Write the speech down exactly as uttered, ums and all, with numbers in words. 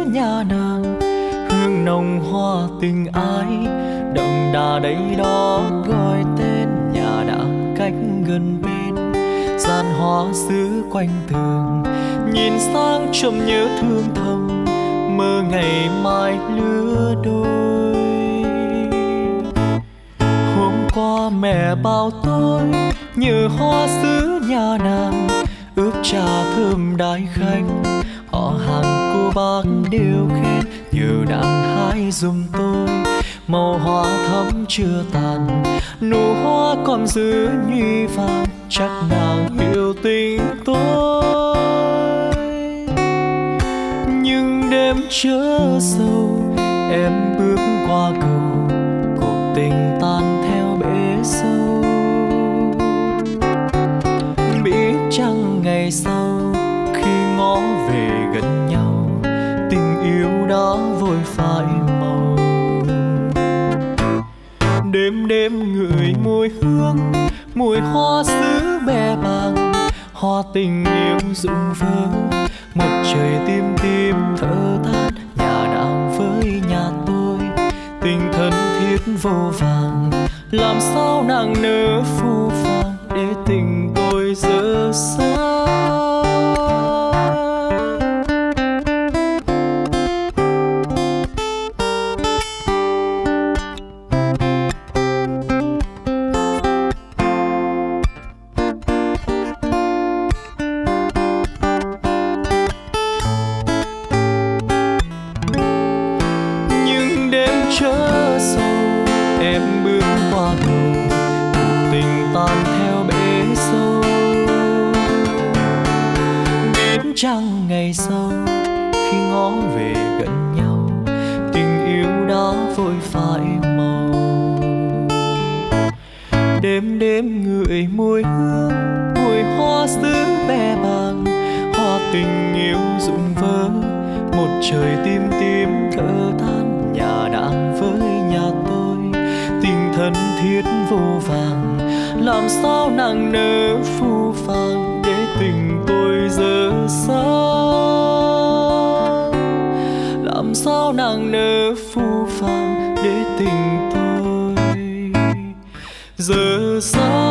nhà nàng, hương nồng hoa tình ái đậm đà đây đó gọi tên nhà nàng cách gần bên. Gian hoa xứ quanh tường nhìn sang trầm nhớ thương thầm, mơ ngày mai lứa đôi. Hôm qua mẹ bảo tôi nhớ hoa xứ nhà nàng, ướp trà thơm đái khách, họ hàng cô bác đều khen nhờ nàng hái giùm tôi. Màu hoa thắm chưa tàn, nụ hoa còn giữ nhụy vàng, chắc nàng hiểu tình tôi. Nhưng đêm chớ sâu em bước qua cầu, cuộc tình tan theo bể sâu. Biết chăng ngày sau khi ngó về gần nhau, tình yêu đã vội phai màu. Đêm đêm ngửi mùi hương, mùi hoa xứ bè bàng, hoa tình yêu rụng vỡ, một trời tim tim thở than nhà nàng với nhà tôi. Tình thân thiết vô vàng, làm sao nàng nỡ phũ phàng để tình tôi dở xa. Chẳng ngày sau khi ngó về gần nhau, tình yêu đã vội phai màu. Đêm đêm ngửi mùi hương, mùi hoa xứ bè bàng, hoa tình yêu rụng vỡ, một trời tim tim thở than nhà nàng với nhà tôi. Tình thân thiết vô vàng, làm sao nàng nỡ phũ phàng để tình tôi dở xa. Làm sao nàng nỡ phũ phàng để tình tôi dở xa.